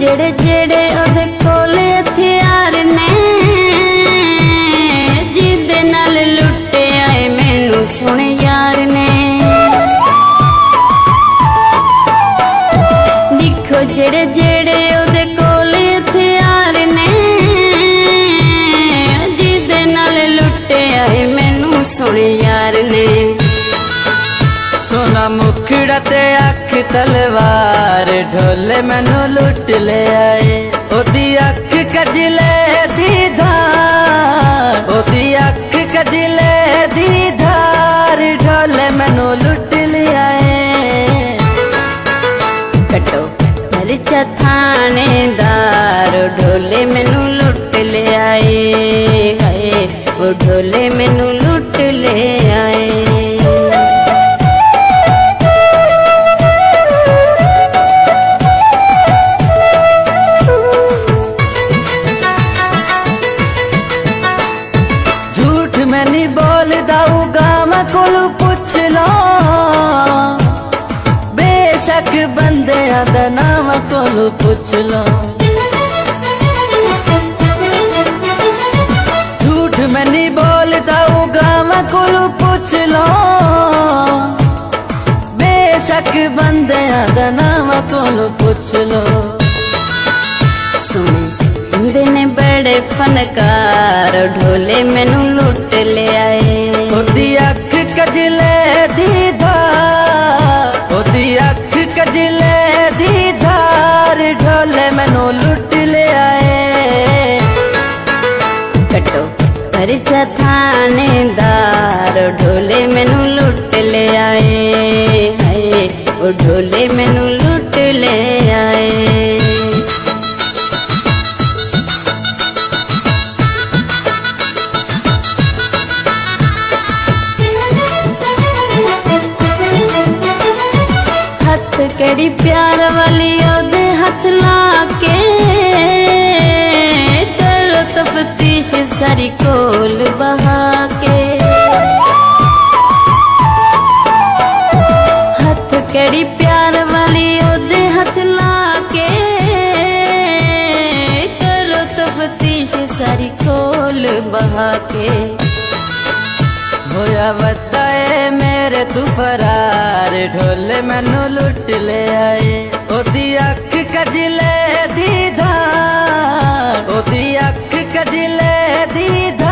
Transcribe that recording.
जेड़े जेड़े ओदे कोले हथियार ने जिदे नाल लुटे आए मैनू सोने यार ने। दिखो जेड़े जेड़े ओदे कोले हथियार ने जिदे नाल लुटे आए मैनू सोने यार ने। सोना मुखड़ा ते अख तलवार ढोले मैनू लुट ले आए। ओदी अख कजले दी धार, ओदी अख कजले दी धार ढोले मैनू लुट ले आए। कटो मरिचा थानेदार ढोले मैनू लुट ले आए। हाय वो ढोले मैनू लुट ले आए। मैं नहीं बोलदा गाँव कोलू पुछ लो, बेशक बंदियां दा नाम कोलू पुछ लो। झूठ मैं नहीं बोलदा गाँव कोलू पुछ लो, बेशक बंदियां दा नाम कोलू पुछ लो। सुने ने बड़े फनकार ढोले मैनू लुट ले आए। ओदी अख कजले दी धार, ओदी अख कजले दी धार ढोले मैनू लुट ले आए। कटो परिचा थानेदार ढोले मैनू लुट ले आए। हाय वो ढोले मैनू लुट ले आए। केड़ी प्यार वाली ओदे हथ लाके करो तफ्तीश सारी कोल बहा के। हथ केड़ी प्यार वाली ओदे हथ लाके करो तफ्तीश सारी कोल बहा के। होया बताए मेरे तू फरार ढोले मैनू लुट ले आए। ओदी अख कजले दी धार, ओदी अख कजले दी धार